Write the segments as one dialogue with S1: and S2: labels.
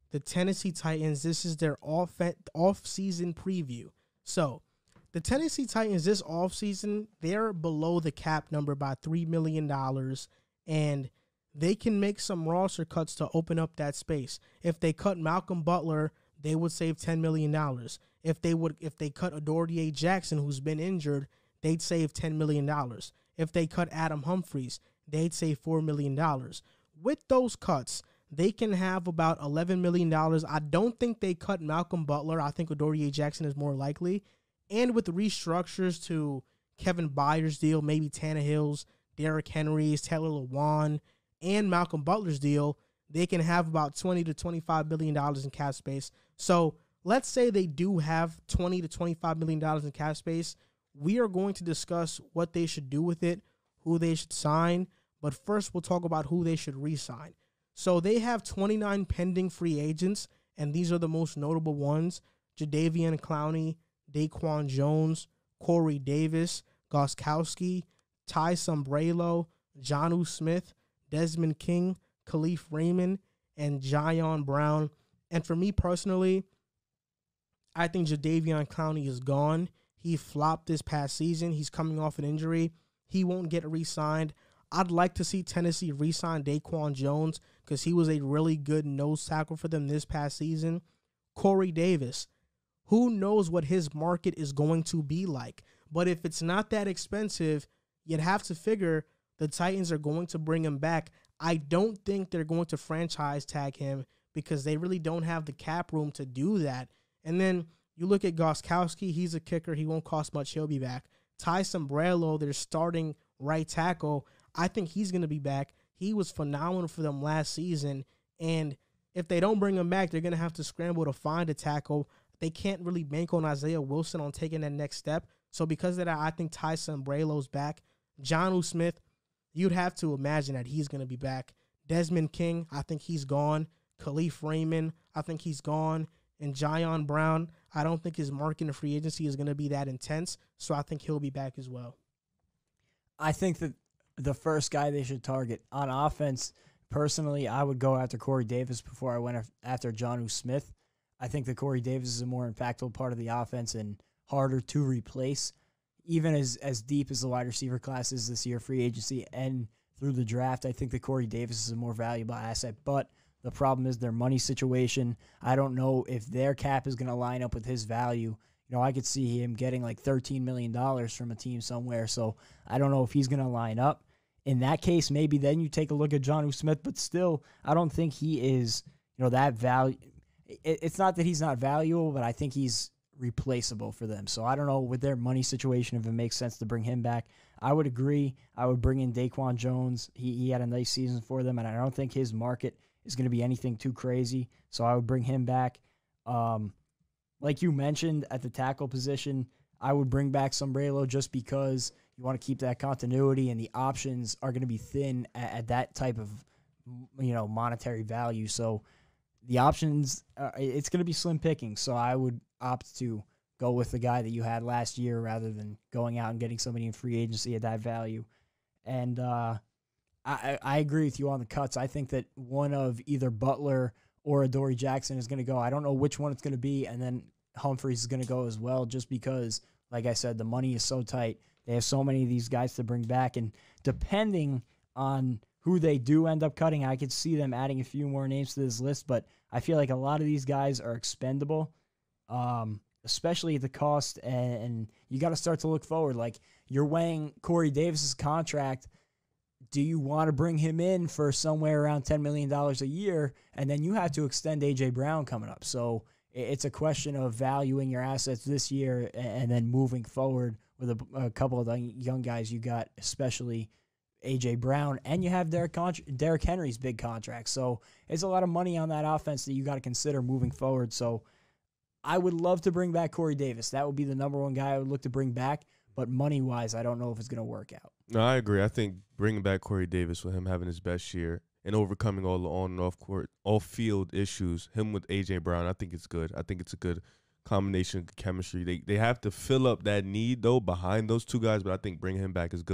S1: the Tennessee Titans, this is their off-season preview. So, the Tennessee Titans this offseason, they're below the cap number by $3 million, and they can make some roster cuts to open up that space. If they cut Malcolm Butler, they would save $10 million. If they cut Adoree Jackson, who's been injured, they'd save $10 million. If they cut Adam Humphries, they'd save $4 million. With those cuts, they can have about $11 million. I don't think they cut Malcolm Butler. I think Adoree Jackson is more likely. And with the restructures to Kevin Byers' deal, maybe Tannehill's, Derrick Henry's, Taylor Lewan, and Malcolm Butler's deal, they can have about $20 to $25 million in cap space. So let's say they do have $20 to $25 million in cap space. We are going to discuss what they should do with it, who they should sign. But first, we'll talk about who they should re-sign. So they have 29 pending free agents, and these are the most notable ones: Jadeveon Clowney, Daquan Jones, Corey Davis, Gostkowski, Ty Sombrero, Jonnu Smith, Desmond King, Khalif Raymond, and Jayon Brown. And for me personally, I think Jadeveon Clowney is gone. He flopped this past season. He's coming off an injury. He won't get re-signed. I'd like to see Tennessee re-sign Daquan Jones because he was a really good nose tackle for them this past season. Corey Davis, who knows what his market is going to be like? But if it's not that expensive, you'd have to figure the Titans are going to bring him back. I don't think they're going to franchise tag him because they really don't have the cap room to do that. And then you look at Gostkowski, he's a kicker. He won't cost much. He'll be back. Ty Sombrero, their starting right tackle, I think he's going to be back. He was phenomenal for them last season. And if they don't bring him back, they're going to have to scramble to find a tackle. They can't really bank on Isaiah Wilson on taking that next step. So because of that, I think Ty Sombrero's back. Jonnu Smith, you'd have to imagine that he's going to be back. Desmond King, I think he's gone. Khalif Raymond, I think he's gone. And Jayon Brown, I don't think his market in free agency is going to be that intense. So I think he'll be back as well.
S2: I think that the first guy they should target on offense, personally, I would go after Corey Davis before I went after Jonnu Smith. I think that Corey Davis is a more impactful part of the offense and harder to replace. Even as deep as the wide receiver class is this year, free agency and through the draft, I think that Corey Davis is a more valuable asset. But the problem is their money situation. I don't know if their cap is going to line up with his value. You know, I could see him getting like $13 million from a team somewhere. So I don't know if he's going to line up. In that case, maybe then you take a look at Jonnu Smith. But still, I don't think he is, that value. It's not that he's not valuable, but I think he's replaceable for them. So I don't know with their money situation if it makes sense to bring him back. I would agree. I would bring in Daquan Jones. He had a nice season for them, and I don't think his market is going to be anything too crazy. So I would bring him back. Like you mentioned, at the tackle position, I would bring back Sombrero just because you want to keep that continuity, and the options are going to be thin at that type of monetary value. So the options, it's going to be slim picking. So I would opt to go with the guy that you had last year rather than going out and getting somebody in free agency at that value. And I agree with you on the cuts. I think that one of either Butler or Adoree Jackson is going to go. I don't know which one it's going to be, and then Humphries is going to go as well just because, like I said, the money is so tight. They have so many of these guys to bring back, and depending on who they do end up cutting, I could see them adding a few more names to this list, but I feel like a lot of these guys are expendable, especially at the cost, and you got to start to look forward. Like, you're weighing Corey Davis's contract. Do you want to bring him in for somewhere around $10 million a year, and then you have to extend A.J. Brown coming up? So it's a question of valuing your assets this year and then moving forward with a couple of the young guys you got, especially A.J. Brown, and you have Derrick Henry's big contract. So it's a lot of money on that offense that you got to consider moving forward. So I would love to bring back Corey Davis. That would be the number one guy I would look to bring back, but money-wise, I don't know if it's going to work out.
S3: No, I agree. I think bringing back Corey Davis with him having his best year and overcoming all the on and off-field issues, him with A.J. Brown, I think it's good. I think it's a good combination of chemistry. They have to fill up that need, though, behind those two guys, but I think bringing him back is good.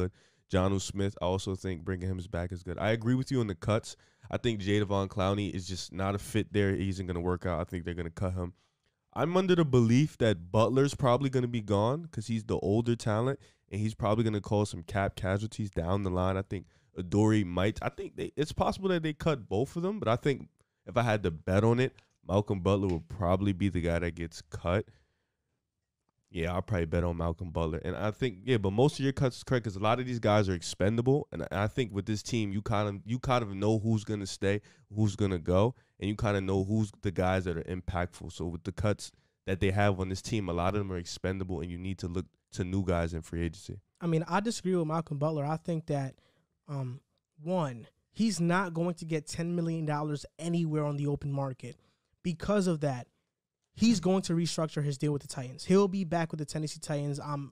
S3: Jonnu Smith, I also think bringing him back is good. I agree with you on the cuts. I think Jadeveon Clowney is just not a fit there. He isn't going to work out. I think they're going to cut him. I'm under the belief that Butler's probably going to be gone because he's the older talent, and he's probably going to cause some cap casualties down the line. I think Adoree might. I think it's possible that they cut both of them, but I think if I had to bet on it, Malcolm Butler will probably be the guy that gets cut. Yeah, I'll probably bet on Malcolm Butler. And I think, but most of your cuts is correct because a lot of these guys are expendable. And I think with this team, you kind of know who's going to stay, who's going to go, and you kind of know who's the guys that are impactful. So with the cuts that they have on this team, a lot of them are expendable, and you need to look to new guys in free agency.
S1: I mean, I disagree with Malcolm Butler. I think that, one, he's not going to get $10 million anywhere on the open market. Because of that, he's going to restructure his deal with the Titans. He'll be back with the Tennessee Titans. I'm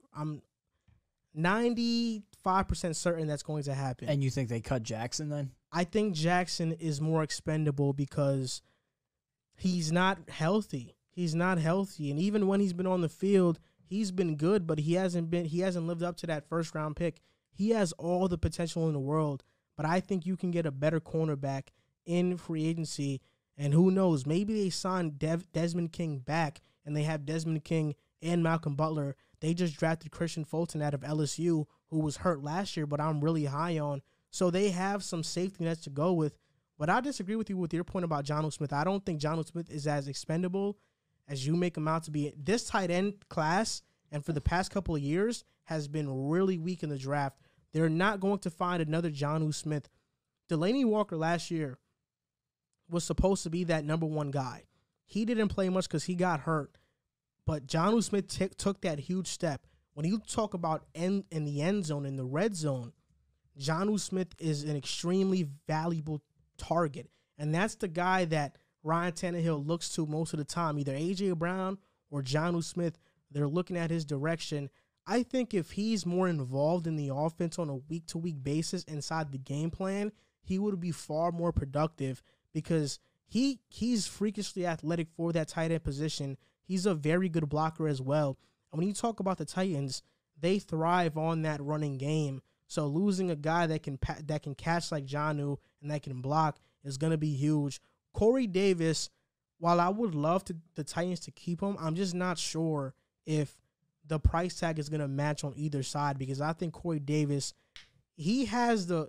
S1: 95% certain that's going to happen.
S2: And you think they cut Jackson then?
S1: I think Jackson is more expendable because he's not healthy. He's not healthy. And even when he's been on the field, he's been good, but he hasn't lived up to that first round pick. He has all the potential in the world, but I think you can get a better cornerback in free agency. And who knows, maybe they sign Desmond King back and they have Desmond King and Malcolm Butler. They just drafted Christian Fulton out of LSU, who was hurt last year, but I'm really high on. So they have some safety nets to go with. But I disagree with you with your point about Jonnu Smith. I don't think Jonnu Smith is as expendable as you make him out to be. This tight end class, and for the past couple of years, has been really weak in the draft. They're not going to find another Jonnu Smith. Delanie Walker last year was supposed to be that number one guy. He didn't play much because he got hurt. But Jonnu Smith took that huge step. When you talk about in the end zone, in the red zone, Jonnu Smith is an extremely valuable target. And that's the guy that Ryan Tannehill looks to most of the time. Either A.J. Brown or Jonnu Smith, they're looking at his direction. I think if he's more involved in the offense on a week-to-week basis inside the game plan, he would be far more productive because he's freakishly athletic for that tight end position. He's a very good blocker as well. And when you talk about the Titans, they thrive on that running game. So losing a guy that can catch like Jonnu and that can block is going to be huge. Corey Davis, while I would love the Titans to keep him, I'm just not sure if the price tag is going to match on either side because I think Corey Davis, he has the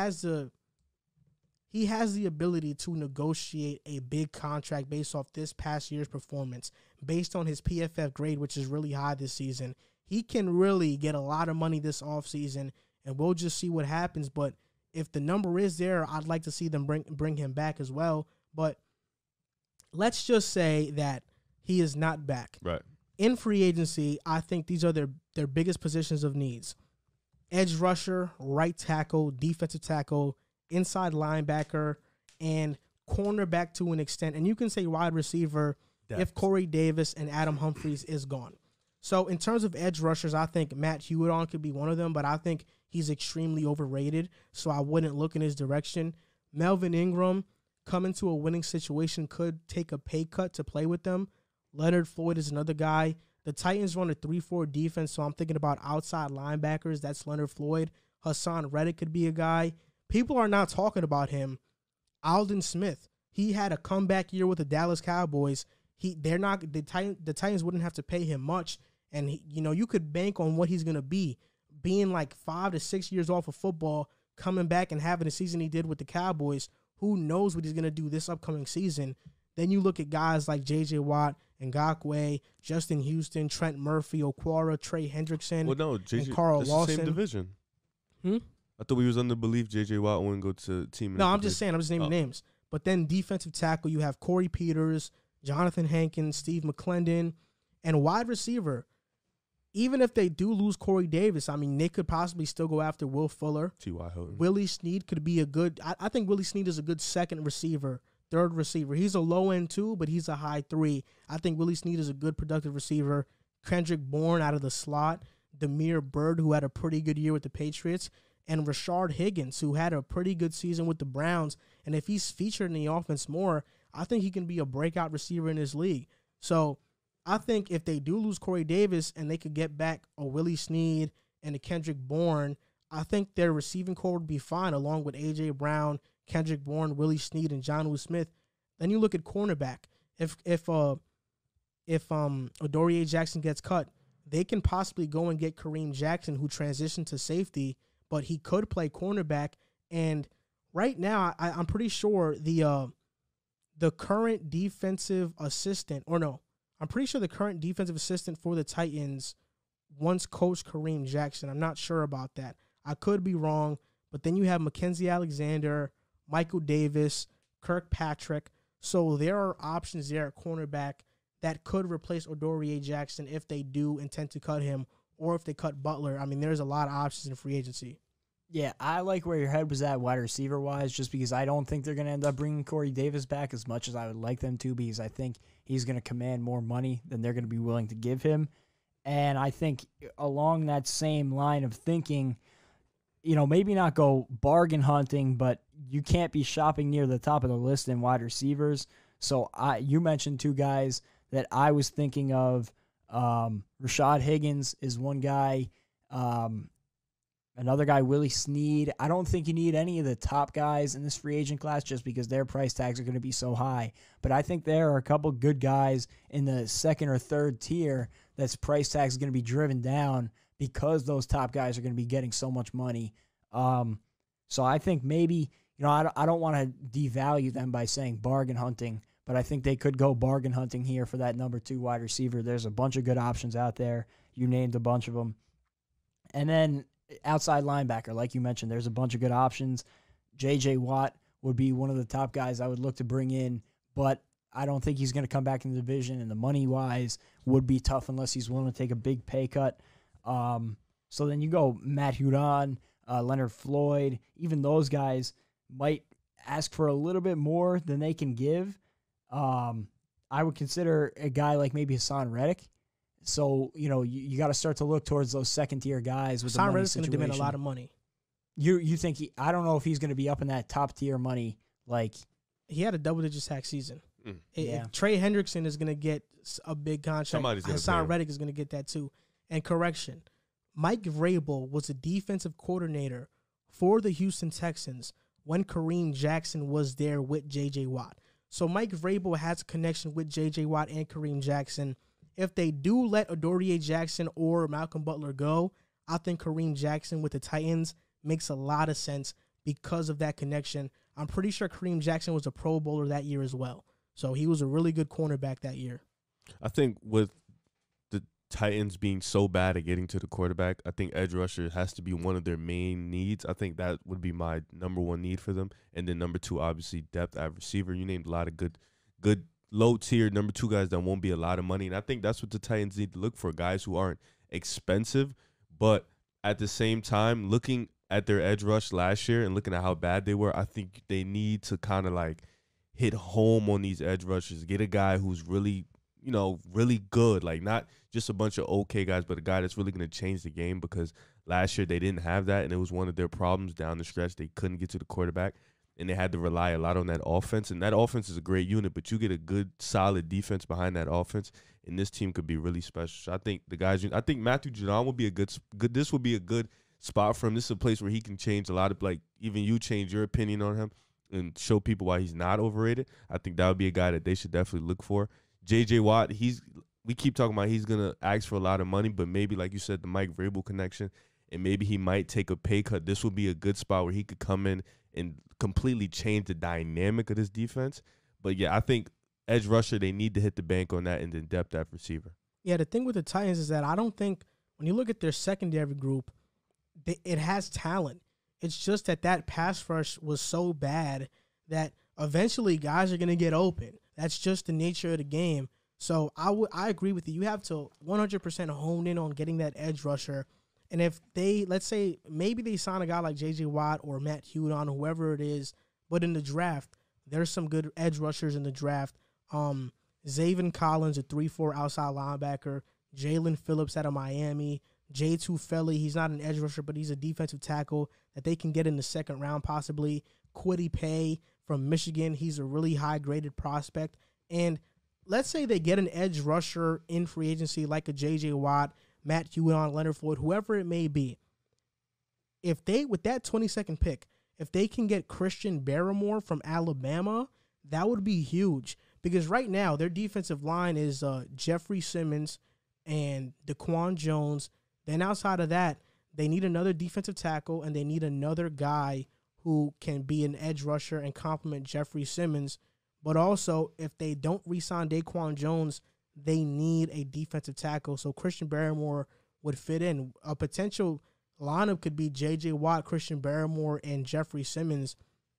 S1: ability to negotiate a big contract based off this past year's performance, based on his PFF grade, which is really high this season. He can really get a lot of money this offseason, and we'll just see what happens. But if the number is there, I'd like to see them bring him back as well. But let's just say that he is not back.
S3: Right.
S1: In free agency, I think these are their biggest positions of needs. Edge rusher, right tackle, defensive tackle, inside linebacker, and cornerback to an extent. And you can say wide receiver if Corey Davis and Adam Humphries is gone. So in terms of edge rushers, I think Matt Huidon could be one of them, but I think he's extremely overrated, so I wouldn't look in his direction. Melvin Ingram, coming to a winning situation, could take a pay cut to play with them. Leonard Floyd is another guy. The Titans run a 3-4 defense, so I'm thinking about outside linebackers. That's Leonard Floyd. Hassan Reddick could be a guy. People are not talking about him. Aldon Smith. He had a comeback year with the Dallas Cowboys. The Titans wouldn't have to pay him much, and you could bank on what he's gonna be, being like 5 to 6 years off of football, coming back and having the season he did with the Cowboys. Who knows what he's gonna do this upcoming season? Then you look at guys like J.J. Watt, Ngakoue, Justin Houston, Trent Murphy, Okwara, Trey Hendrickson, and Carl Lawson.
S3: The same division. I thought we was under belief J.J. Watt wouldn't go to team.
S1: No, I'm just naming names. But then defensive tackle, you have Corey Peters, Jonathan Hankins, Steve McClendon, and wide receiver. Even if they do lose Corey Davis, I mean, they could possibly still go after Will Fuller.
S3: T.Y. Hilton.
S1: Willie Snead could be a good – I think Willie Snead is a good second receiver, third receiver. He's a low end 2, but he's a high 3. I think Willie Snead is a good productive receiver. Kendrick Bourne out of the slot. Damiere Byrd, who had a pretty good year with the Patriots. And Rashard Higgins, who had a pretty good season with the Browns. And if he's featured in the offense more, I think he can be a breakout receiver in this league. So I think if they do lose Corey Davis and they could get back a Willie Snead and a Kendrick Bourne, I think their receiving core would be fine, along with A.J. Brown, Kendrick Bourne, Willie Snead, and Jonnu Smith. Then you look at cornerback. If Adoree Jackson gets cut, they can possibly go and get Kareem Jackson, who transitioned to safety, but he could play cornerback. And right now, I'm pretty sure the current defensive assistant, I'm pretty sure the current defensive assistant for the Titans once coached Kareem Jackson. I'm not sure about that. I could be wrong, but then you have Mackenzie Alexander, Michael Davis, Kirkpatrick. So there are options there at cornerback that could replace Adoree Jackson if they do intend to cut him, or if they cut Butler. I mean, there's a lot of options in free agency.
S2: Yeah, I like where your head was at wide receiver-wise, just because I don't think they're going to end up bringing Corey Davis back as much as I would like them to, because I think he's going to command more money than they're going to be willing to give him. And I think along that same line of thinking, maybe not go bargain hunting, but you can't be shopping near the top of the list in wide receivers. So you mentioned two guys that I was thinking of. Rashad Higgins is one guy. Another guy, Willie Snead. I don't think you need any of the top guys in this free agent class just because their price tags are going to be so high. But I think there are a couple good guys in the second or third tier that's price tags going to be driven down because those top guys are going to be getting so much money. So I think maybe, I don't want to devalue them by saying bargain hunting, but I think they could go bargain hunting here for that number 2 wide receiver. There's a bunch of good options out there. You named a bunch of them. And then outside linebacker, like you mentioned, there's a bunch of good options. J.J. Watt would be one of the top guys I would look to bring in, but I don't think he's going to come back in the division, and the money-wise would be tough unless he's willing to take a big pay cut. So then you go Matt Judon, Leonard Floyd. Even those guys might ask for a little bit more than they can give. I would consider a guy like maybe Hassan Reddick. So, you got to start to look towards those second-tier guys with the money
S1: Reddick's going to demand a lot of money.
S2: You think I don't know if he's going to be up in that top-tier money. Like,
S1: he had a double-digit sack season.
S2: Yeah.
S1: If Trey Hendrickson is going to get a big contract, Hassan Reddick is going to get that too. And correction, Mike Vrabel was a defensive coordinator for the Houston Texans when Kareem Jackson was there with J.J. Watt. So Mike Vrabel has a connection with J.J. Watt and Kareem Jackson. If they do let Adoree Jackson or Malcolm Butler go, I think Kareem Jackson with the Titans makes a lot of sense because of that connection. I'm pretty sure Kareem Jackson was a Pro Bowler that year as well. So he was a really good cornerback that year.
S3: I think with the Titans being so bad at getting to the quarterback, I think edge rusher has to be one of their main needs. I think that would be my number 1 need for them. And then number 2, obviously, depth at receiver. You named a lot of good low-tier number 2 guys that won't be a lot of money. And I think that's what the Titans need to look for, guys who aren't expensive. But at the same time, looking at their edge rush last year and looking at how bad they were, I think they need to kind of like hit home on these edge rushers. Get a guy who's really, really good. Like not just a bunch of okay guys, but a guy that's really going to change the game, because last year they didn't have that, and it was one of their problems down the stretch. They couldn't get to the quarterback, and they had to rely a lot on that offense. And that offense is a great unit, but you get a good, solid defense behind that offense, and this team could be really special. So I think I think Matthew Judon would be a good. This would be a good spot for him. This is a place where he can change a lot of, like, even you change your opinion on him and show people why he's not overrated. I think that would be a guy that they should definitely look for. J.J. Watt, we keep talking about he's going to ask for a lot of money, but maybe, like you said, the Mike Vrabel connection, and maybe he might take a pay cut. This would be a good spot where he could come in and completely change the dynamic of this defense. But, yeah, I think edge rusher, they need to hit the bank on that, and then depth at receiver.
S1: Yeah, the thing with the Titans is that I don't think when you look at their secondary group, it has talent. It's just that pass rush was so bad that eventually guys are going to get open. That's just the nature of the game. So I agree with you. You have to 100% hone in on getting that edge rusher. And if they, let's say, maybe they sign a guy like J.J. Watt or Matt Judon, whoever it is, but in the draft, there's some good edge rushers in the draft. Zaven Collins, a 3-4 outside linebacker. Jalen Phillips out of Miami. Jay Tufele, he's not an edge rusher, but he's a defensive tackle that they can get in the second round possibly. Kwity Paye from Michigan, he's a really high-graded prospect. And let's say they get an edge rusher in free agency like a J.J. Watt, Matt Judon, Leonard Floyd, whoever it may be. if they, with that 22nd pick, if they can get Christian Barmore from Alabama, that would be huge. Because right now, their defensive line is Jeffrey Simmons and Daquan Jones. Then outside of that, they need another defensive tackle, and they need another guy who can be an edge rusher and complement Jeffrey Simmons. But also, if they don't re-sign Daquan Jones, they need a defensive tackle. So Christian Barmore would fit in. A potential lineup could be J.J. Watt, Christian Barmore, and Jeffrey Simmons.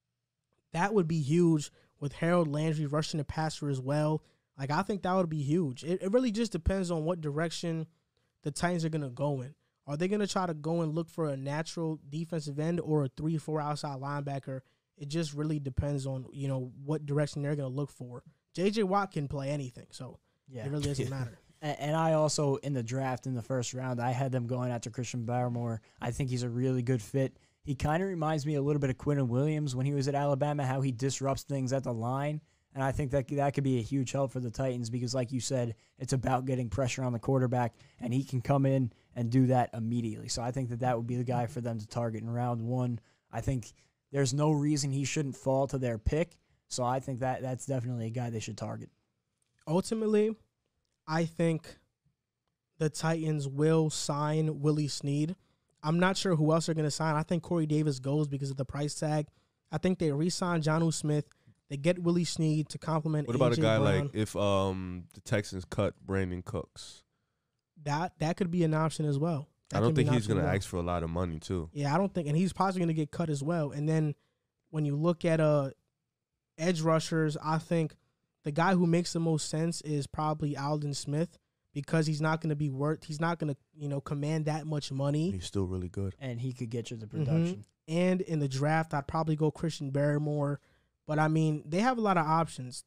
S1: That would be huge with Harold Landry rushing the passer as well. Like, I think that would be huge. It really just depends on what direction the Titans are going to go in. Are they going to try to go and look for a natural defensive end or a 3-4 outside linebacker? It just really depends on, what direction they're going to look for. J.J. Watt can play anything, so it really doesn't matter.
S2: And I also, in the draft in the first round, I had them going after Christian Barmore. I think he's a really good fit. He kind of reminds me a little bit of Quinnen Williams when he was at Alabama, how he disrupts things at the line. And I think that could be a huge help for the Titans because, like you said, it's about getting pressure on the quarterback, and he can come in and do that immediately. So I think that would be the guy for them to target in round one. I think there's no reason he shouldn't fall to their pick. So I think that's definitely a guy they should target.
S1: Ultimately, I think the Titans will sign Willie Snead. I'm not sure who else they're going to sign. I think Corey Davis goes because of the price tag. I think they re-sign Jonnu Smith. They get Willie Snead to complement
S3: What about
S1: A.J.
S3: a guy
S1: Brown.
S3: like if the Texans cut Brandon Cooks?
S1: That could be an option as well.
S3: I don't think he's going to ask for a lot of money, too.
S1: Yeah, I don't think, and he's possibly going to get cut as well. And then when you look at edge rushers, I think the guy who makes the most sense is probably Aldon Smith because he's not going to be he's not going to, command that much money.
S3: He's still really good.
S2: And he could get you the production.
S1: And in the draft, I'd probably go Christian Barmore. But, I mean, they have a lot of options.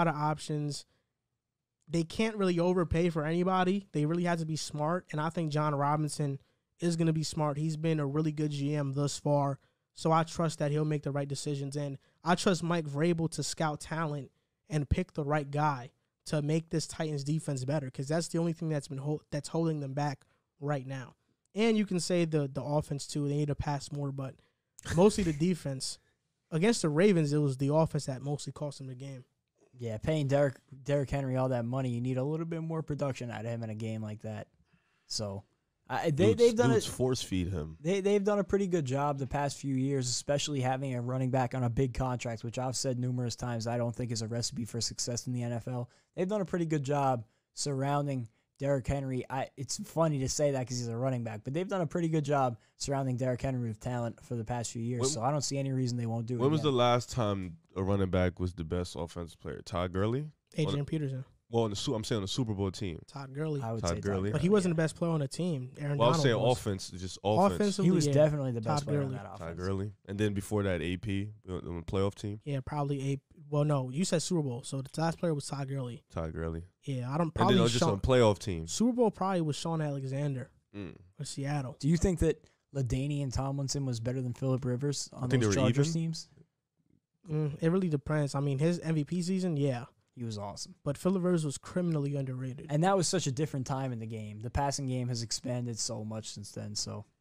S1: They can't really overpay for anybody. They really have to be smart. And I think John Robinson is going to be smart. He's been a really good GM thus far. So I trust that he'll make the right decisions. And I trust Mike Vrabel to scout talent and pick the right guy to make this Titans defense better because that's the only thing that's holding them back right now. And you can say the offense, too. They need to pass more, but mostly the defense. Against the Ravens, it was the offense that mostly cost them the game.
S2: Yeah, paying Derrick Henry all that money, you need a little bit more production out of him in a game like that. So they've done it.
S3: Force feed him.
S2: They've done a pretty good job the past few years, especially having a running back on a big contract, which I've said numerous times I don't think is a recipe for success in the NFL. They've done a pretty good job surrounding Derrick Henry. It's funny to say that because he's a running back, but they've done a pretty good job surrounding Derrick Henry with talent for the past few years. So I don't see any reason they won't do it.
S3: When was the last time a running back was the best offensive player? Todd Gurley?
S1: Adrian Peterson.
S3: Well, I'm saying on the Super Bowl team.
S1: Todd Gurley.
S2: I would say Todd
S3: Gurley.
S1: But he wasn't the best player on the team. Aaron
S3: Well, I was
S1: Donald
S3: saying
S1: was.
S3: offense, just offense.
S1: Offensively,
S2: He was
S1: yeah,
S2: definitely the best
S1: Todd
S2: player on
S1: Gurley.
S2: that offense.
S3: Todd Gurley. And then before that, AP on the playoff team.
S1: Yeah, probably well, no, you said Super Bowl, so the last player was Todd Gurley.
S3: Todd Gurley.
S1: Yeah, I don't
S3: And
S1: probably
S3: then just on playoff team.
S1: Super Bowl probably was Sean Alexander or Seattle.
S2: Do you think that LaDainian Tomlinson was better than Phillip Rivers on
S3: think
S2: those
S3: they were
S2: Chargers
S3: even.
S2: teams?
S1: It really depends. I mean, his MVP season, yeah,
S2: He was awesome.
S1: but Phillip Rivers was criminally underrated.
S2: And that was such a different time in the game. The passing game has expanded so much since then. So